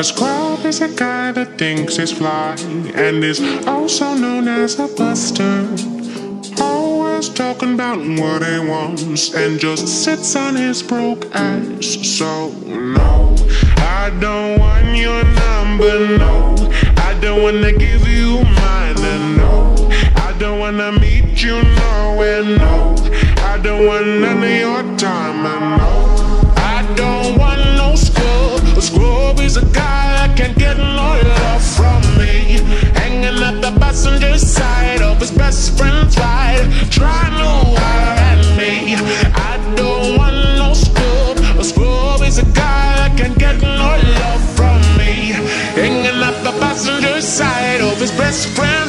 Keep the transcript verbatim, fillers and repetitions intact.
A scrub is a guy that thinks he's fly and is also known as a buster. Always talking about what he wants and just sits on his broke ass. So no, I don't want your number, no. I don't wanna give you mine, and no, I don't wanna meet you nowhere, no. I don't want none of your time, and no, I don't want no scrub. A scrub is a guy that can't get no love from me, hanging at the passenger side of his best friend's ride, trying to wire at me. I don't want no scrub. A scrub is a guy that can't get no love from me, hanging at the passenger side of his best friend.